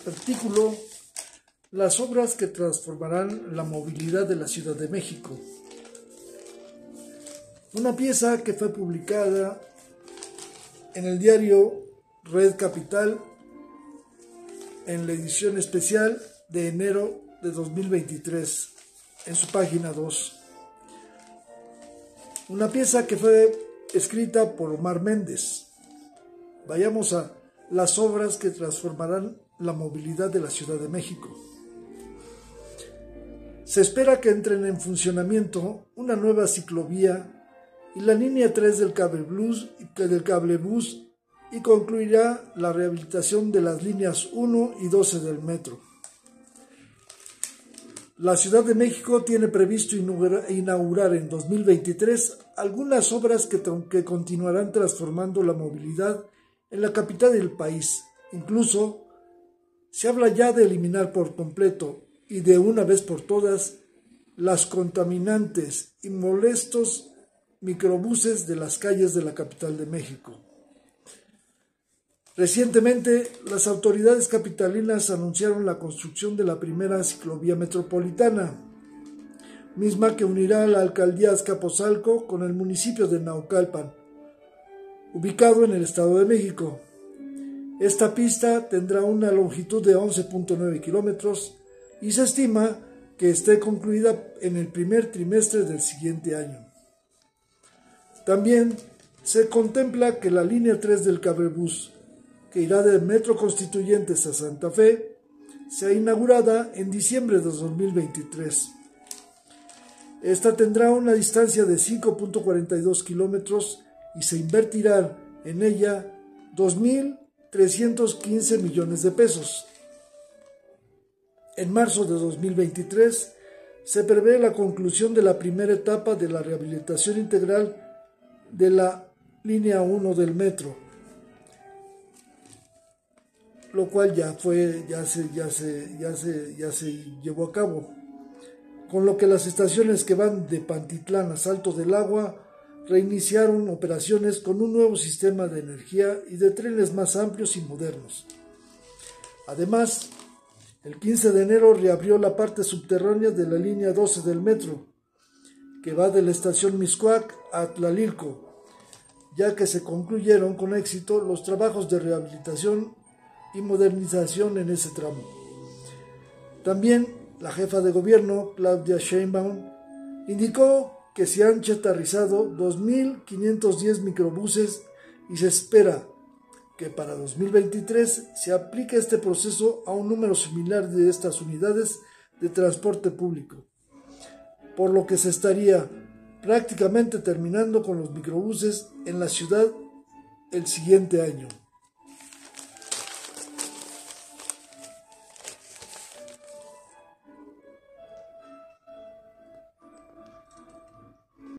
Artículo: las obras que transformarán la movilidad de la Ciudad de México. Una pieza que fue publicada en el diario Red Capital en la edición especial de enero de 2023, en su página 2. Una pieza que fue escrita por Omar Méndez. Vayamos a las obras que transformarán la movilidad de la Ciudad de México. Se espera que entren en funcionamiento una nueva ciclovía y la línea 3 del cablebús y concluirá la rehabilitación de las líneas 1 y 12 del metro. La Ciudad de México tiene previsto inaugurar en 2023 algunas obras que continuarán transformando la movilidad en la capital del país. Incluso se habla ya de eliminar por completo y de una vez por todas las contaminantes y molestos microbuses de las calles de la capital de México. Recientemente, las autoridades capitalinas anunciaron la construcción de la primera ciclovía metropolitana, misma que unirá a la alcaldía Azcapotzalco con el municipio de Naucalpan, ubicado en el Estado de México. Esta pista tendrá una longitud de 11.9 kilómetros y se estima que esté concluida en el primer trimestre del siguiente año. También se contempla que la línea 3 del cablebús, que irá de Metro Constituyentes a Santa Fe, sea inaugurada en diciembre de 2023. Esta tendrá una distancia de 5.42 kilómetros y se invertirán en ella 2.315 millones de pesos. En marzo de 2023 se prevé la conclusión de la primera etapa de la rehabilitación integral de la línea 1 del metro, lo cual ya se llevó a cabo, con lo que las estaciones que van de Pantitlán a Salto del Agua reiniciaron operaciones con un nuevo sistema de energía y de trenes más amplios y modernos. Además, el 15 de enero reabrió la parte subterránea de la línea 12 del metro, que va de la estación Mixcoac a Tlalilco, ya que se concluyeron con éxito los trabajos de rehabilitación y modernización en ese tramo. También la jefa de gobierno, Claudia Sheinbaum, indicó que se han chatarrizado 2.510 microbuses y se espera que para 2023 se aplique este proceso a un número similar de estas unidades de transporte público, por lo que se estaría prácticamente terminando con los microbuses en la ciudad el siguiente año.